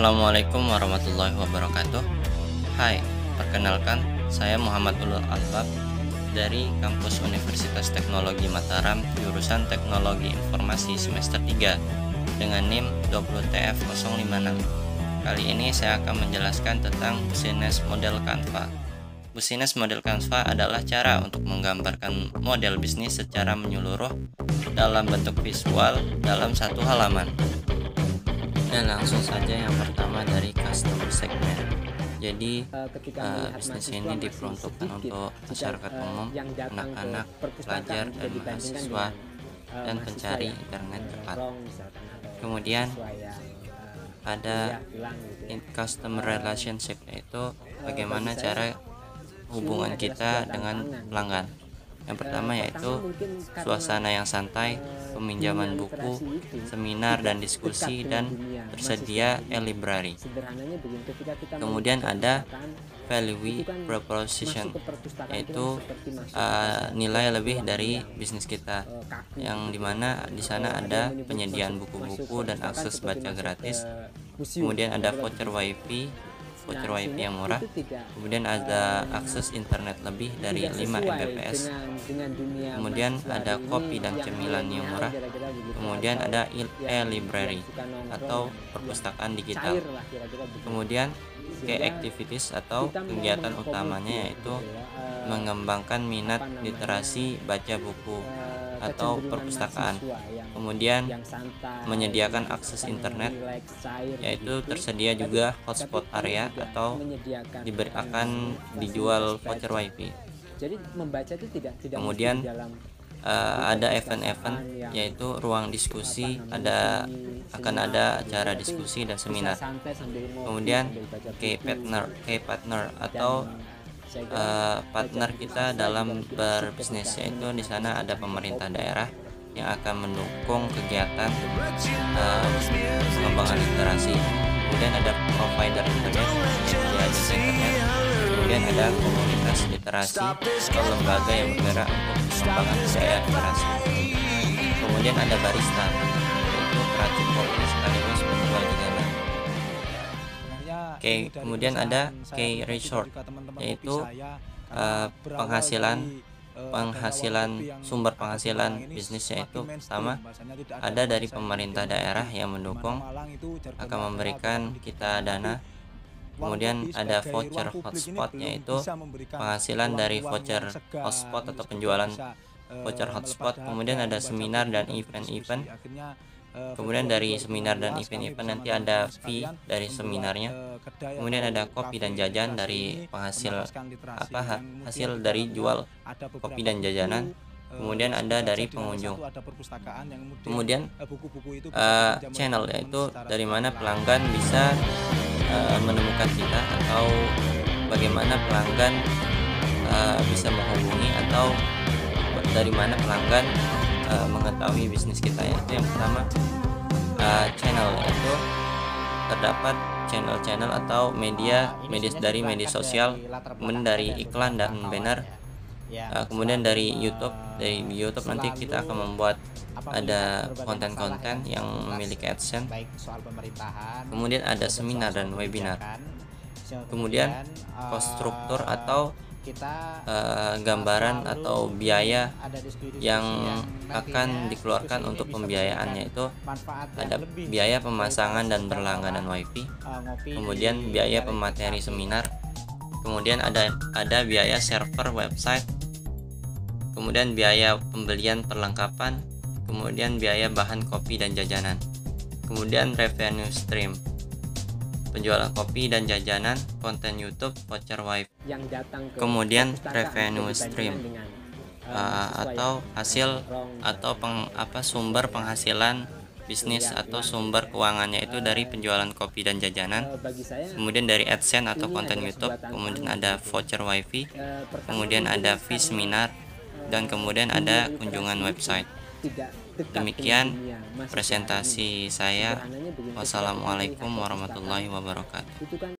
Assalamualaikum warahmatullahi wabarakatuh. Hai, perkenalkan saya Muhammad Ulul Albab dari kampus Universitas Teknologi Mataram, jurusan Teknologi Informasi semester 3 dengan NIM 20TF056. Kali ini saya akan menjelaskan tentang business model Canva. Business model Canva adalah cara untuk menggambarkan model bisnis secara menyeluruh dalam bentuk visual dalam satu halaman. Dan langsung saja yang pertama dari customer segment. Jadi bisnis ini diperuntukkan untuk masyarakat umum, anak-anak, pelajar dan mahasiswa, dan pencari internet cepat. Kemudian ada customer relationship, yaitu bagaimana cara hubungan kita dengan pelanggan. Yang pertama yaitu suasana yang santai, peminjaman buku, seminar dan diskusi, dan tersedia e-library. Kemudian ada value proposition, yaitu nilai lebih dari bisnis kita, yang dimana di sana ada penyediaan buku-buku dan akses baca gratis. Kemudian ada voucher WiFi yang murah. Kemudian ada akses internet lebih dari 5 Mbps. Kemudian ada kopi dan cemilan yang murah. Kemudian ada e-library atau perpustakaan digital. Kemudian key activities atau kegiatan utamanya yaitu mengembangkan minat literasi baca buku atau perpustakaan. Kemudian menyediakan akses internet, yaitu tersedia juga hotspot area atau akan dijual voucher WiFi. Kemudian ada event-event, yaitu ruang diskusi, akan ada acara diskusi dan seminar. Kemudian key partner atau partner kita dalam berbisnis, yaitu di sana ada pemerintah daerah yang akan mendukung kegiatan pengembangan literasi. Kemudian ada provider internet, penyedia jasa internet. Kemudian ada komunitas literasi atau lembaga yang bergerak untuk pengembangan budaya literasi. Kemudian ada barista, yaitu peracik kopi sekaligus penjual jajanan. Kemudian ada key resort, yaitu sumber penghasilan bisnisnya, itu pertama ada dari pemerintah daerah yang mendukung, akan memberikan kita dana. Kemudian ada voucher hotspot, yaitu penghasilan dari voucher hotspot atau penjualan voucher hotspot. Kemudian ada seminar dan event-event. Kemudian dari seminar dan event-event nanti ada fee dari seminarnya. Kemudian ada kopi dan jajan dari hasil dari jual kopi dan jajanan. Kemudian ada dari pengunjung. Kemudian channel, yaitu dari mana pelanggan bisa menemukan kita, atau bagaimana pelanggan bisa menghubungi, atau dari mana pelanggan mengetahui bisnis kita. Yaitu yang pertama channel, yaitu terdapat channel atau media dari media sosial, kemudian dari iklan dan banner. Kemudian dari YouTube nanti kita akan membuat ada konten-konten yang memiliki AdSense. Kemudian ada seminar dan webinar. Kemudian cost struktur atau gambaran atau biaya yang akan dikeluarkan untuk pembiayaannya, itu ada biaya pemasangan dan berlangganan WiFi. Kemudian biaya pemateri seminar. Kemudian ada biaya server website. Kemudian biaya pembelian perlengkapan. Kemudian biaya bahan kopi dan jajanan. Kemudian revenue stream, penjualan kopi dan jajanan, konten YouTube, voucher WiFi. Kemudian revenue stream atau hasil atau sumber penghasilan bisnis atau sumber keuangannya, itu dari penjualan kopi dan jajanan. Kemudian dari AdSense atau konten YouTube. Kemudian ada voucher WiFi. Kemudian ada fee seminar, dan kemudian ada kunjungan website. Demikian presentasi saya. Wassalamualaikum warahmatullahi wabarakatuh.